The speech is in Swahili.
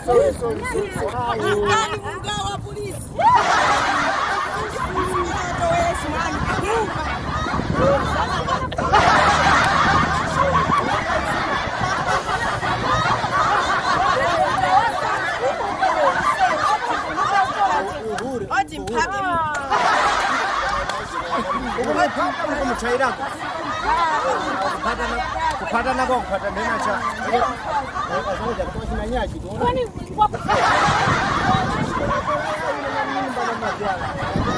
Mgawa polisi. Ati mpake kama chaira kupata na kwa kupata nena cha sasa kwa sinanyaji kwani